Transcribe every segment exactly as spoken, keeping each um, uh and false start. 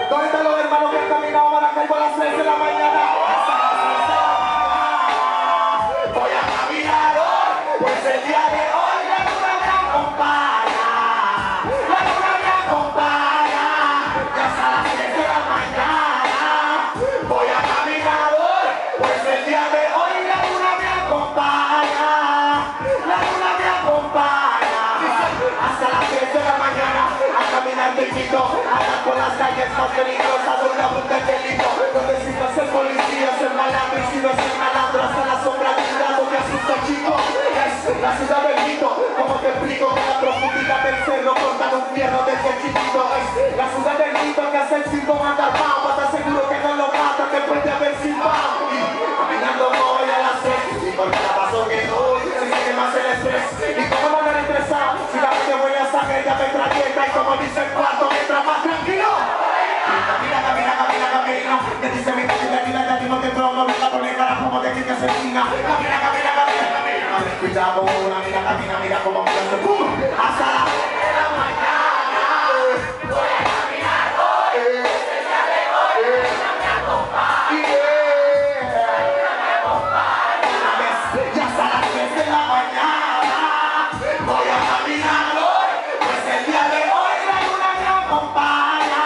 ¿Dónde están los hermanos que han caminado a Maracaibo a las tres de la mañana? Hasta las tres de la mañana. Voy a caminar hoy, pues el día de hoy la luna me acompaña. La luna me acompaña. Y hasta las tres de la mañana. Voy a caminar hoy, pues el día de hoy la luna me acompaña. La luna me acompaña. Hasta las tres de la mañana. A caminar te invito. Por las calles más peligrosas donde abunda el delito, donde si no es el policía es el malandro y si no es el malandro hasta la sombra de un lado que asusta chico. Es la ciudad del mito, como te explico que la profundidad del cerro cortan un fierro desde chiquito. Es la ciudad del mito que hace el silbo manda al pao, te aseguro que no lo mata, que puede haber silbado. Y caminando voy a las seis y porque la paso que hoy se sigue más el estrés. Y como no me han estresado, si la mente huele a sangre ya me travienta y como dice el cuarto mientras más tranquilo. Camina, camina, camina, camina. Que dice mi camina, camina, ya mismo te trono, me la pone cara como de que te asesina. Camina, camina, camina, camina. Cuidado, una mira, camina, mira como me hace pum. Hasta la de la mañana. Voy a caminar hoy. Este día de hoy. No me acompaña. No me acompaña. Una vez, ya hasta las tres de la mañana. Voy a caminar hoy. Pues el día de hoy la luna me acompaña.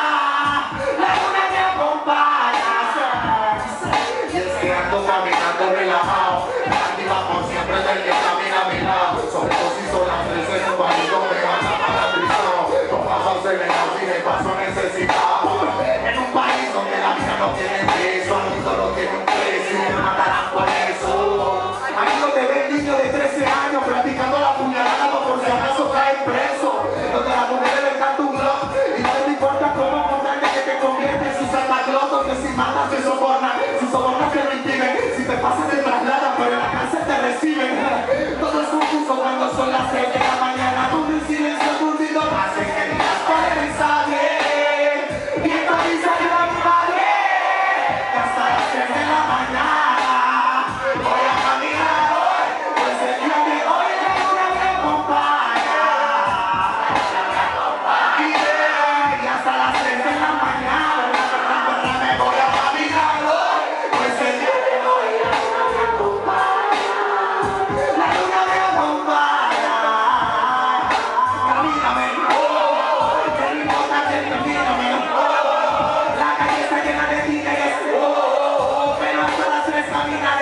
Caminando relajado, Andy va por siempre del que camina a mi lado. Sobre todo si son las tres en un barrio me van a paralizado. Los pasos se ven así de paso necesitado. En un país donde la vida no tiene peso, el mundo no tiene un precio y me matarán por eso. Aquí no te ve el niño de trece años practicando la puñalada por si acaso cae preso. Donde a la mujer le encanta un glock y no te importa cómo mostrarle que te convierte en su Santa Claus, donde si matas te sobornan, si sobornas te lo impiden. Si te pasas te trasladan, pero en la cárcel te reciben. Todo es confuso cuando son las seis de la mañana. Donde el silencio aturdido hace que digas cuál está bien. Y esta risa de la madre. Hasta las tres de la mañana. Voy a caminar hoy, pues el día de hoy la luna me acompaña. Y de hasta las tres de la mañana. Me voy a caminar hoy, pues el día de hoy.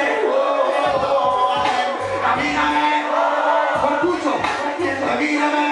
Camíname, con mucho, camíname.